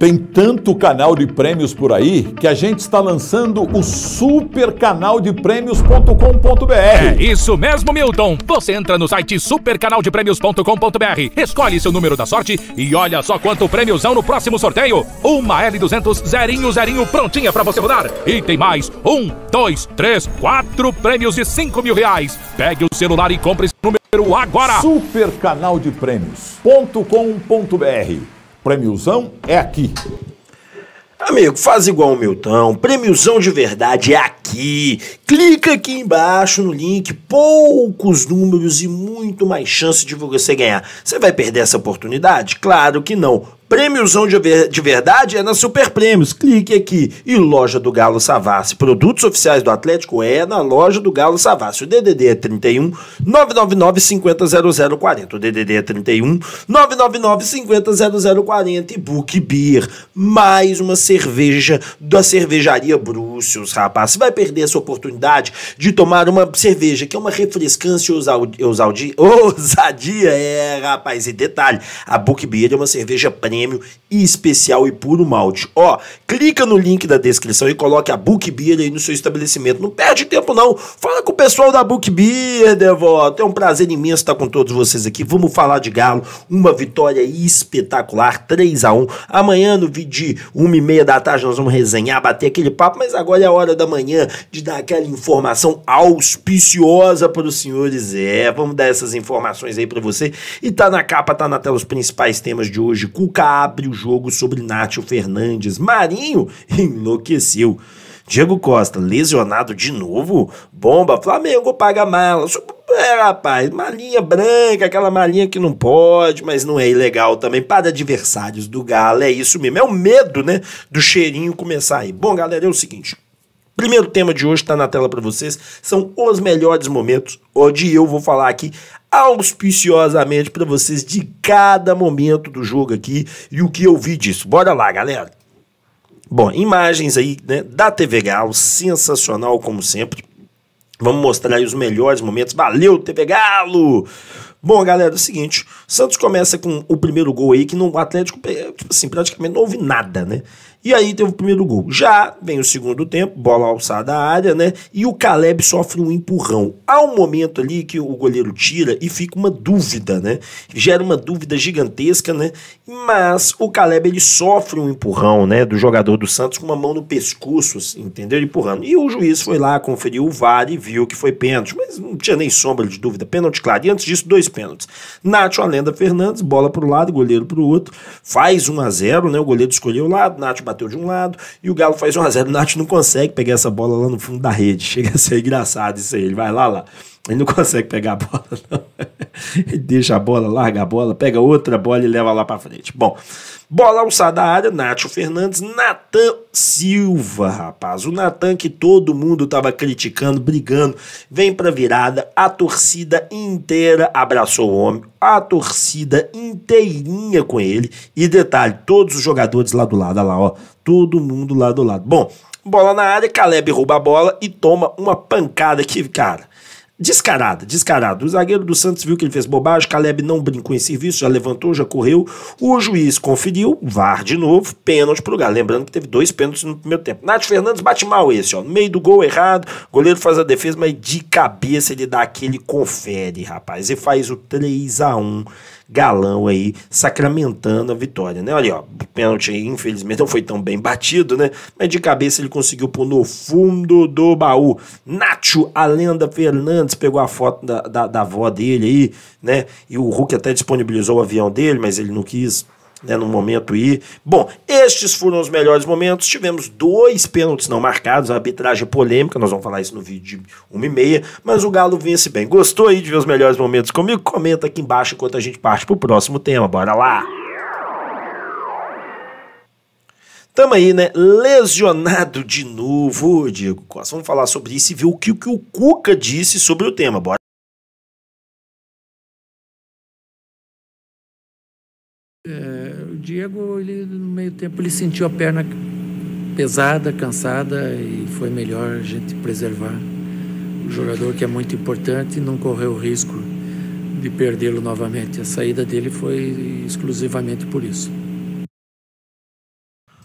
Tem tanto canal de prêmios por aí que a gente está lançando o Super Canal de Prêmios.com.br. É isso mesmo, Milton. Você entra no site supercanaldepremios.com.br, escolhe seu número da sorte e olha só quanto prêmiozão no próximo sorteio. Uma L200 zerinho prontinha pra você rodar. E tem mais 1, 2, 3, 4 prêmios de R$5.000. Pegue o celular e compre esse número agora. Supercanaldepremios.com.br. Prêmiozão é aqui. Amigo, faz igual o Milton, prêmiozão de verdade é aqui. Clica aqui embaixo no link, poucos números e muito mais chance de você ganhar. Você vai perder essa oportunidade? Claro que não. Prêmiozão de verdade é na Super Prêmios. Clique aqui. E Loja do Galo Savassi. Produtos oficiais do Atlético é na Loja do Galo Savassi. O DDD é 31 999 50 0040. O DDD é 31 999 50 0040. E Book Beer. Mais uma cerveja da cervejaria Brúcios, rapaz. Você vai perder essa oportunidade de tomar uma cerveja que é uma refrescância e ousadia. É, rapaz. E detalhe, a Book Beer é uma cerveja prêmio e especial e puro malte. Ó, clica no link da descrição e coloque a Book Beer aí no seu estabelecimento. Não perde tempo não. Fala com o pessoal da Book Beer, devoto. É um prazer imenso estar com todos vocês aqui. Vamos falar de Galo. Uma vitória espetacular, 3-1. Amanhã no vídeo de 1h30 da tarde nós vamos resenhar, bater aquele papo, mas agora é a hora da manhã de dar aquela informação auspiciosa para os senhores. Vamos dar essas informações aí para você. E tá na capa, tá na tela os principais temas de hoje. Cuca abre o jogo sobre Nátio Fernandes. Marinho enlouqueceu. Diego Costa, lesionado de novo? Bomba, Flamengo paga mala. Rapaz, malinha branca, aquela malinha que não pode, mas não é ilegal também para adversários do Galo. É isso mesmo, é o medo, né, do cheirinho começar aí. Bom, galera, é o seguinte. Primeiro tema de hoje está na tela para vocês, são os melhores momentos, onde eu vou falar aqui auspiciosamente para vocês de cada momento do jogo aqui e o que eu vi disso. Bora lá, galera. Bom, imagens aí, né, da TV Galo, sensacional como sempre. Vamos mostrar aí os melhores momentos. Valeu, TV Galo! Bom, galera, é o seguinte, o Santos começa com o primeiro gol aí, que no Atlético, tipo assim, praticamente não houve nada, né? E aí teve o primeiro gol. Já vem o segundo tempo, bola alçada à área, né? E o Caleb sofre um empurrão. Há um momento ali que o goleiro tira e fica uma dúvida, né? Gera uma dúvida gigantesca, né? Mas o Caleb, ele sofre um empurrão, né? Do jogador do Santos com uma mão no pescoço, assim, entendeu? Empurrando. E o juiz foi lá, conferiu o VAR e viu que foi pênalti. Mas não tinha nem sombra de dúvida. Pênalti, claro. E antes disso, 2 pênaltis. Nátio, a lenda Fernandes, bola para o lado, goleiro para o outro. Faz 1-0, né? O goleiro escolheu o lado, Nátio bateu de um lado e o Galo faz 1-0. O Nátio não consegue pegar essa bola lá no fundo da rede. Chega a ser engraçado isso aí. Ele vai lá. Ele não consegue pegar a bola, não. Ele deixa a bola, larga a bola, pega outra bola e leva lá pra frente. Bom, bola alçada à área, Nátio Fernandes, Natan Silva, rapaz. O Natan que todo mundo tava criticando, brigando, vem pra virada, a torcida inteira abraçou o homem, a torcida inteirinha com ele. E detalhe, todos os jogadores lá do lado, olha lá, ó, todo mundo lá do lado. Bom, bola na área, Caleb rouba a bola e toma uma pancada que, cara, descarado. O zagueiro do Santos viu que ele fez bobagem, Caleb não brincou em serviço, já levantou, já correu. O juiz conferiu, VAR de novo, pênalti pro Galo. Lembrando que teve 2 pênaltis no primeiro tempo. Nátio Fernandes bate mal esse, ó, no meio do gol errado, o goleiro faz a defesa, mas de cabeça ele dá aquele confere, rapaz, e faz o 3-1. Galão aí, sacramentando a vitória, né? Olha, ó, o pênalti aí, infelizmente, não foi tão bem batido, né? Mas de cabeça ele conseguiu pôr no fundo do baú. Nátio, a lenda Fernandes, pegou a foto da avó dele aí, né? E o Hulk até disponibilizou o avião dele, mas ele não quis, né, no momento aí. Bom, estes foram os melhores momentos. Tivemos 2 pênaltis não marcados, a arbitragem polêmica, nós vamos falar isso no vídeo de 1h30, mas o Galo vence bem. Gostou aí de ver os melhores momentos comigo? Comenta aqui embaixo enquanto a gente parte pro próximo tema. Bora lá! Tamo aí, né? Lesionado de novo, Diego Costa. Vamos falar sobre isso e ver o que o Cuca disse sobre o tema. Bora! O Diego, ele, no meio tempo, ele sentiu a perna pesada, cansada e foi melhor a gente preservar o jogador, que é muito importante, e não correr o risco de perdê-lo novamente. A saída dele foi exclusivamente por isso.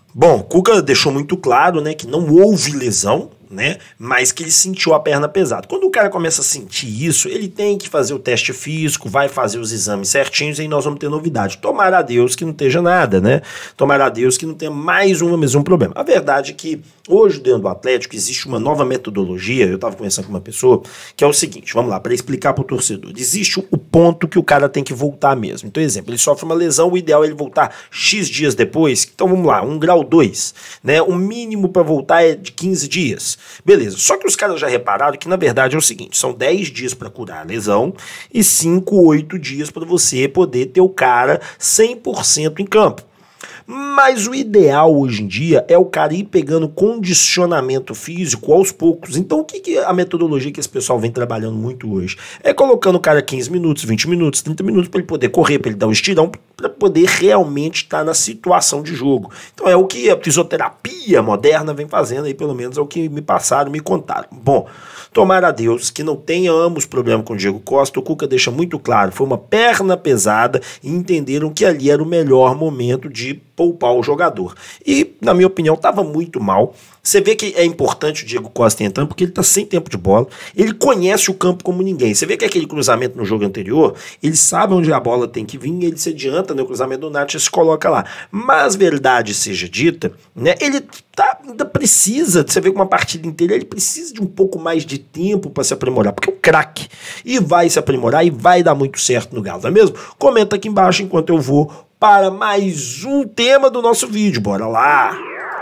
Bom, o Cuca deixou muito claro, né, que não houve lesão, né, mas que ele sentiu a perna pesada. Quando o cara começa a sentir isso, ele tem que fazer o teste físico, vai fazer os exames certinhos e aí nós vamos ter novidade. Tomara a Deus que não esteja nada, né? Tomara a Deus que não tenha mais um problema. A verdade é que hoje dentro do Atlético existe uma nova metodologia, eu estava conversando com uma pessoa, que é o seguinte, vamos lá, para explicar para o torcedor. Existe o ponto que o cara tem que voltar mesmo. Então, exemplo, ele sofre uma lesão, o ideal é ele voltar X dias depois. Então, vamos lá, 1 grau 2, né? O mínimo para voltar é de 15 dias. Beleza, só que os caras já repararam que na verdade é o seguinte, são 10 dias para curar a lesão e 5, 8 dias para você poder ter o cara 100% em campo. Mas o ideal hoje em dia é o cara ir pegando condicionamento físico aos poucos. Então o que a metodologia que esse pessoal vem trabalhando muito hoje? É colocando o cara 15 minutos, 20 minutos, 30 minutos para ele poder correr, para ele dar um estirão, para poder realmente estar na situação de jogo. Então é o que a fisioterapia moderna vem fazendo aí, pelo menos é o que me passaram, me contaram. Bom, tomara a Deus que não tenhamos problema com o Diego Costa. O Cuca deixa muito claro, foi uma perna pesada e entenderam que ali era o melhor momento de poupar o jogador. E, na minha opinião, estava muito mal. Você vê que é importante o Diego Costa entrando porque ele está sem tempo de bola. Ele conhece o campo como ninguém. Você vê que aquele cruzamento no jogo anterior, ele sabe onde a bola tem que vir, ele se adianta no cruzamento do Nacho e se coloca lá. Mas, verdade seja dita, né, ele ainda precisa, você vê que uma partida inteira, ele precisa de um pouco mais de tempo para se aprimorar, porque é um craque. E vai se aprimorar e vai dar muito certo no Galo, não é mesmo? Comenta aqui embaixo enquanto eu vou para mais um tema do nosso vídeo. Bora lá!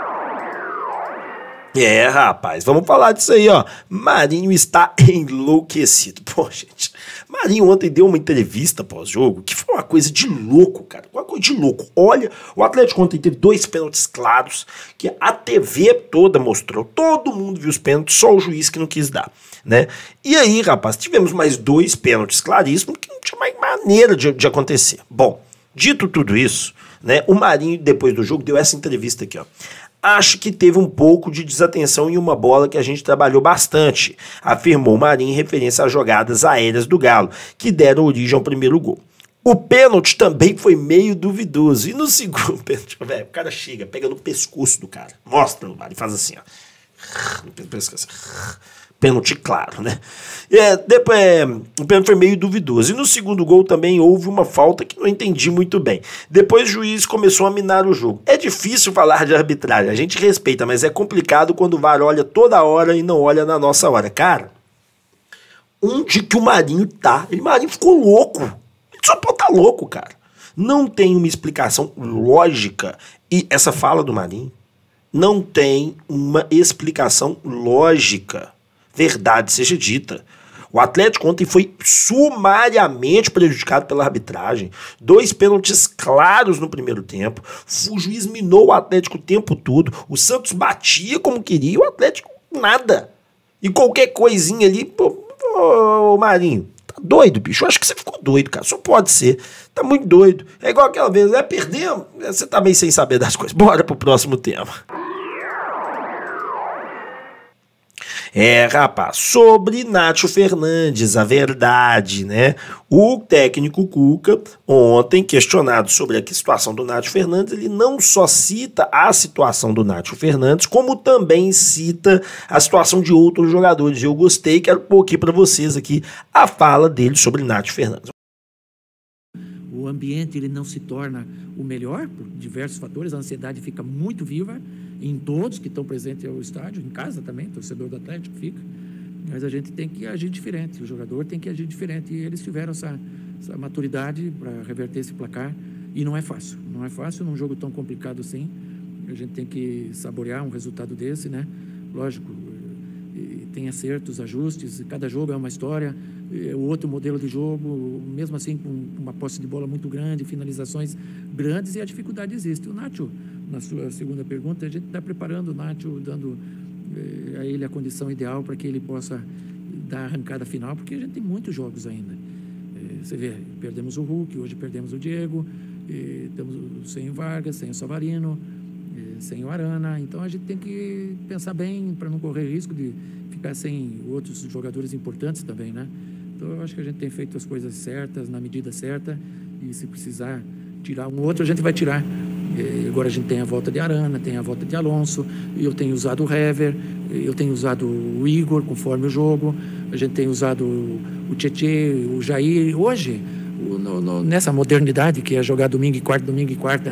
É, rapaz, vamos falar disso aí, ó. Marinho está enlouquecido. Pô, gente, Marinho ontem deu uma entrevista pós-jogo que foi uma coisa de louco, cara. Uma coisa de louco. Olha, o Atlético ontem teve 2 pênaltis claros que a TV toda mostrou. Todo mundo viu os pênaltis, só o juiz que não quis dar, né? E aí, rapaz, tivemos mais 2 pênaltis claríssimos que não tinha mais maneira de acontecer. Bom, dito tudo isso, né, o Marinho, depois do jogo, deu essa entrevista aqui, ó. Acho que teve um pouco de desatenção em uma bola que a gente trabalhou bastante, afirmou o Marinho em referência às jogadas aéreas do Galo, que deram origem ao primeiro gol. O pênalti também foi meio duvidoso. E no segundo pênalti, velho, o cara chega, pega no pescoço do cara, mostra o Marinho, faz assim, ó. No pescoço. Pênalti claro, né? Depois, o pênalti foi meio duvidoso. E no segundo gol também houve uma falta que não entendi muito bem. Depois o juiz começou a minar o jogo. É difícil falar de arbitragem, a gente respeita, mas é complicado quando o VAR olha toda hora e não olha na nossa hora. Cara, onde que o Marinho tá? O Marinho ficou louco. Ele só pode estar louco, cara. Não tem uma explicação lógica. E essa fala do Marinho não tem uma explicação lógica. Verdade seja dita. O Atlético ontem foi sumariamente prejudicado pela arbitragem. 2 pênaltis claros no primeiro tempo. O juiz minou o Atlético o tempo todo. O Santos batia como queria e o Atlético nada. E qualquer coisinha ali, pô, Marinho, tá doido, bicho? Eu acho que você ficou doido, cara. Só pode ser. Tá muito doido. É igual aquela vez, perdemos. Você tá meio sem saber das coisas. Bora pro próximo tema. Rapaz, sobre Nacho Fernandes, a verdade, né? O técnico Cuca, ontem, questionado sobre a situação do Nacho Fernandes, ele não só cita a situação do Nacho Fernandes, como também cita a situação de outros jogadores. Eu gostei, quero pôr aqui para vocês aqui a fala dele sobre Nacho Fernandes. O ambiente ele não se torna o melhor por diversos fatores, a ansiedade fica muito viva em todos que estão presentes ao estádio, em casa também, torcedor do Atlético fica, mas a gente tem que agir diferente, o jogador tem que agir diferente, e eles tiveram essa maturidade para reverter esse placar, e não é fácil num jogo tão complicado assim, a gente tem que saborear um resultado desse, né? Lógico, tem acertos, ajustes, cada jogo é uma história, o outro modelo de jogo, mesmo assim com uma posse de bola muito grande, finalizações grandes, e a dificuldade existe. O Nacho, na sua segunda pergunta, a gente está preparando o Nacho, dando a ele a condição ideal para que ele possa dar a arrancada final, porque a gente tem muitos jogos ainda. Você vê, perdemos o Hulk, hoje perdemos o Diego, estamos sem o Vargas, sem o Savarino, sem o Arana, então a gente tem que pensar bem para não correr risco de ficar sem outros jogadores importantes também, né? Então eu acho que a gente tem feito as coisas certas, na medida certa, e se precisar tirar um outro, a gente vai tirar, Agora a gente tem a volta de Arana, tem a volta de Alonso, eu tenho usado o Hever, eu tenho usado o Igor conforme o jogo, a gente tem usado o Tietê, o Jair. Hoje, nessa modernidade que é jogar domingo e quarta,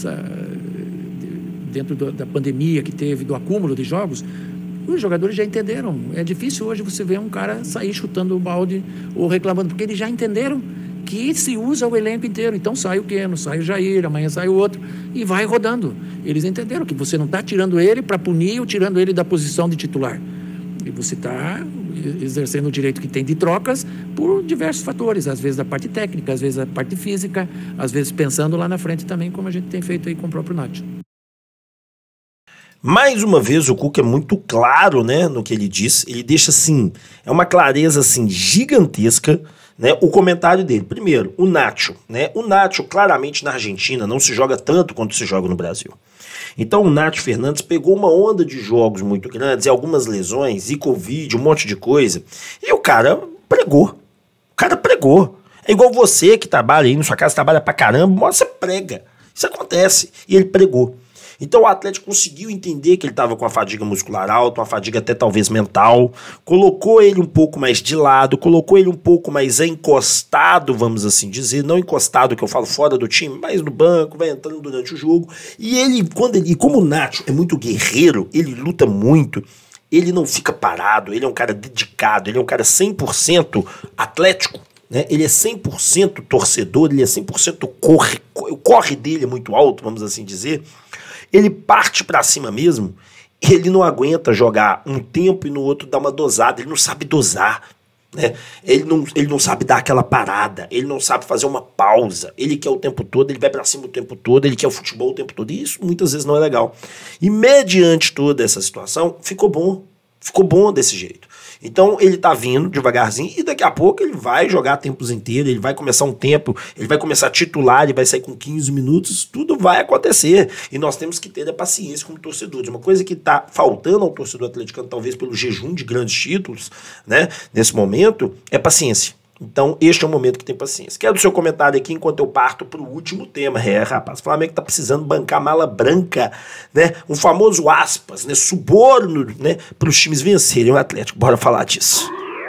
dentro da pandemia que teve, do acúmulo de jogos, os jogadores já entenderam. É difícil hoje você ver um cara sair chutando o balde ou reclamando, porque eles já entenderam que se usa o elenco inteiro. Então sai o Keno, sai o Jair, amanhã sai o outro e vai rodando. Eles entenderam que você não está tirando ele para punir ou tirando ele da posição de titular. E você está exercendo o direito que tem de trocas por diversos fatores, às vezes a parte técnica, às vezes a parte física, às vezes pensando lá na frente também, como a gente tem feito aí com o próprio Nacho. Mais uma vez, o Cuca é muito claro, né, no que ele diz. Ele deixa, assim, é uma clareza, assim, gigantesca, né, o comentário dele. Primeiro, o Nacho, né, o Nacho, claramente, na Argentina, não se joga tanto quanto se joga no Brasil. Então, o Nacho Fernandes pegou uma onda de jogos muito grandes, e algumas lesões, e Covid, um monte de coisa, e o cara pregou. O cara pregou. É igual você que trabalha aí na sua casa, trabalha pra caramba, uma hora você prega. Isso acontece. E ele pregou. Então o Atlético conseguiu entender que ele estava com a fadiga muscular alta, uma fadiga até talvez mental, colocou ele um pouco mais de lado, colocou ele um pouco mais encostado, vamos assim dizer, não encostado que eu falo fora do time, mas no banco, vai entrando durante o jogo, e ele, como o Nacho é muito guerreiro, ele luta muito, ele não fica parado, ele é um cara dedicado, ele é um cara 100% atlético, né? Ele é 100% torcedor, ele é 100% o corre dele é muito alto, vamos assim dizer. Ele parte pra cima mesmo, ele não aguenta jogar um tempo e no outro dar uma dosada, ele não sabe dosar, né? Ele não sabe dar aquela parada, ele não sabe fazer uma pausa, ele quer o tempo todo, ele vai pra cima o tempo todo, ele quer o futebol o tempo todo, e isso muitas vezes não é legal. E mediante toda essa situação, ficou bom desse jeito. Então ele tá vindo devagarzinho e daqui a pouco ele vai jogar tempos inteiros, ele vai começar um tempo, ele vai começar a titular, ele vai sair com 15 minutos, tudo vai acontecer. E nós temos que ter a paciência como torcedores. Uma coisa que tá faltando ao torcedor atleticano, talvez pelo jejum de grandes títulos, né, nesse momento, é paciência. Então, este é o momento que tem paciência. Quero o seu comentário aqui enquanto eu parto para o último tema. Rapaz, o Flamengo tá precisando bancar mala branca, né? Um famoso aspas, né? Suborno, né? Para os times vencerem o Atlético. Bora falar disso.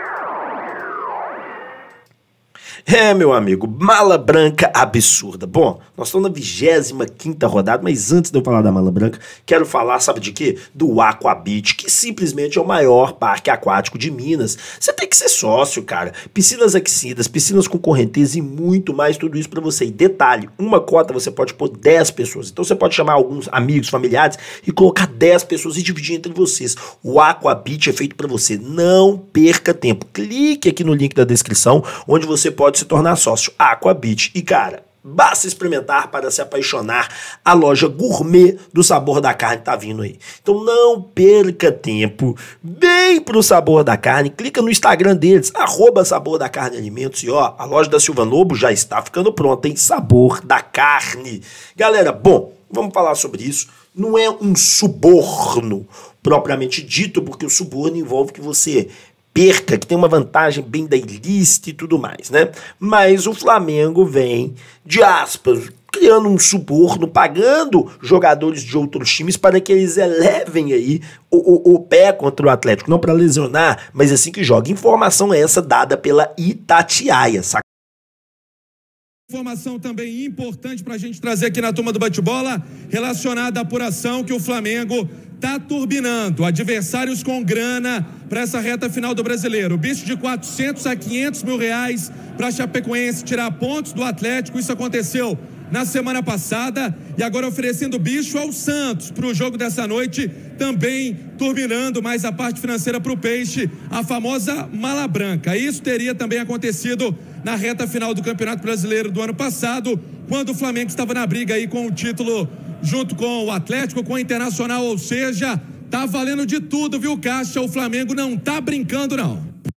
Meu amigo, mala branca absurda. Bom, nós estamos na 25ª rodada, mas antes de eu falar da mala branca, quero falar, sabe de quê? Do Aquabit, que simplesmente é o maior parque aquático de Minas. Você tem que ser sócio, cara. Piscinas aquecidas, piscinas com correnteza e muito mais, tudo isso pra você. E detalhe, uma cota você pode pôr 10 pessoas. Então você pode chamar alguns amigos, familiares e colocar 10 pessoas e dividir entre vocês. O Aquabit é feito pra você. Não perca tempo. Clique aqui no link da descrição, onde você pode se tornar sócio. Aquabit. E cara, basta experimentar para se apaixonar. A loja gourmet do Sabor da Carne tá vindo aí. Então não perca tempo. Vem pro Sabor da Carne. Clica no Instagram deles, @Sabor da Carne Alimentos. E ó, a loja da Silva Lobo já está ficando pronta, hein? Sabor da Carne. Galera, bom, vamos falar sobre isso. Não é um suborno propriamente dito, porque o suborno envolve que você perca, que tem uma vantagem bem da ilícita e tudo mais, né? Mas o Flamengo vem, de aspas, criando um suborno, pagando jogadores de outros times para que eles elevem aí o pé contra o Atlético. Não para lesionar, mas assim que joga. Informação essa dada pela Itatiaia, saca? Informação também importante para a gente trazer aqui na turma do bate-bola, relacionada à apuração que o Flamengo tá turbinando. Adversários com grana para essa reta final do Brasileiro. Bicho de 400 a 500 mil reais para Chapecoense tirar pontos do Atlético. Isso aconteceu na semana passada e agora oferecendo bicho ao Santos para o jogo dessa noite, também turbinando mais a parte financeira para o Peixe, a famosa mala branca. Isso teria também acontecido na reta final do Campeonato Brasileiro do ano passado, quando o Flamengo estava na briga aí com o título junto com o Atlético, com o Internacional, ou seja, tá valendo de tudo, viu, Caixa? O Flamengo não tá brincando, não.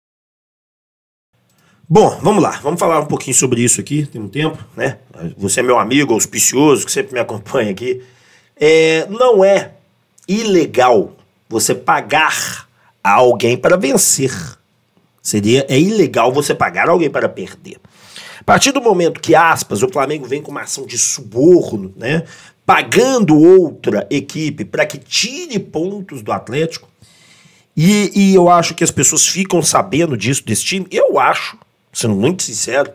Bom, vamos lá, vamos falar um pouquinho sobre isso aqui, tem um tempo, né? Você é meu amigo auspicioso, que sempre me acompanha aqui. Não é ilegal você pagar a alguém para vencer. É ilegal você pagar alguém para perder. A partir do momento que, aspas, o Flamengo vem com uma ação de suborno, né, pagando outra equipe para que tire pontos do Atlético, e eu acho que as pessoas ficam sabendo disso, desse time, eu acho, sendo muito sincero,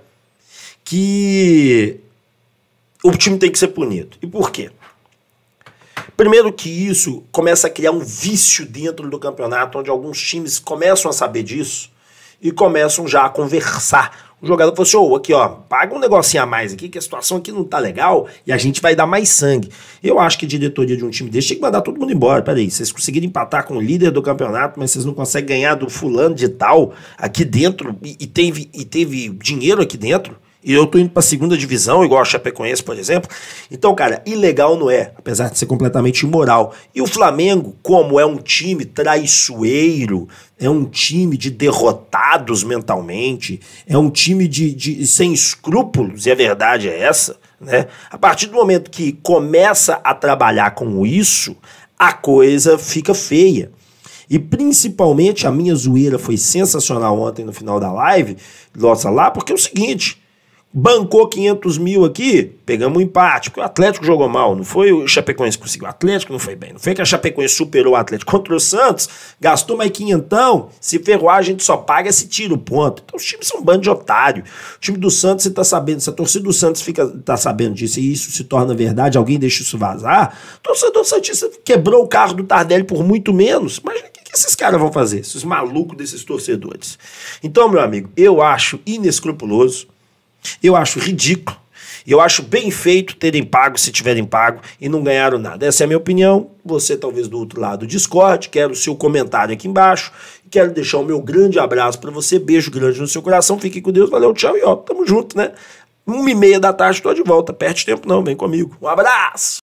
que o time tem que ser punido. E por quê? Primeiro que isso começa a criar um vício dentro do campeonato, onde alguns times começam a saber disso e começam já a conversar. O jogador falou assim, ô, aqui ó, paga um negocinho a mais aqui, que a situação aqui não tá legal e a gente vai dar mais sangue. Eu acho que a diretoria de um time desse tinha que mandar todo mundo embora. Peraí, vocês conseguiram empatar com o líder do campeonato, mas vocês não conseguem ganhar do fulano de tal aqui dentro e teve dinheiro aqui dentro? E eu tô indo pra segunda divisão, igual a Chapecoense, por exemplo. Então, cara, ilegal não é, apesar de ser completamente imoral. E o Flamengo, como é um time traiçoeiro, é um time de derrotados mentalmente, é um time de sem escrúpulos, e a verdade é essa, né? A partir do momento que começa a trabalhar com isso, a coisa fica feia. E principalmente a minha zoeira foi sensacional ontem no final da live, nossa lá, porque é o seguinte... Bancou 500 mil aqui, pegamos um empate, porque o Atlético jogou mal, não foi o Chapecoense que conseguiu, o Atlético não foi bem, não foi que a Chapecoense superou o Atlético contra o Santos, gastou mais 500, se ferroar a gente só paga se tira o ponto. Então os times são um bando de otário. O time do Santos, você tá sabendo, se a torcida do Santos tá sabendo disso e isso se torna verdade, alguém deixa isso vazar, o torcedor santista quebrou o carro do Tardelli por muito menos, mas o que esses caras vão fazer, esses malucos desses torcedores? Então, meu amigo, eu acho inescrupuloso, eu acho ridículo, eu acho bem feito terem pago se tiverem pago e não ganharam nada. Essa é a minha opinião, você talvez do outro lado discorde, quero o seu comentário aqui embaixo, quero deixar o meu grande abraço para você, beijo grande no seu coração, fique com Deus, valeu, tchau e ó, tamo junto, né? 1h30 da tarde, tô de volta, perde tempo não, vem comigo, um abraço!